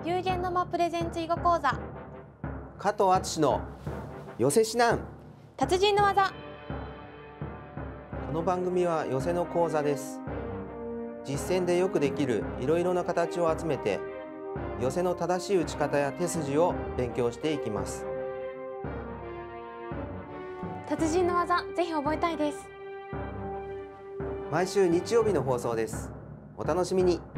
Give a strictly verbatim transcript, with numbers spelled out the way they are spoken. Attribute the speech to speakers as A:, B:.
A: 流言の間プレゼンツ囲碁講座、
B: 加藤敦の寄せ指南。
A: 達人の技。
B: この番組は寄せの講座です。実践でよくできるいろいろな形を集めて、寄せの正しい打ち方や手筋を勉強していきます。
A: 達人の技、ぜひ覚えたいです。
B: 毎週日曜日の放送です。お楽しみに。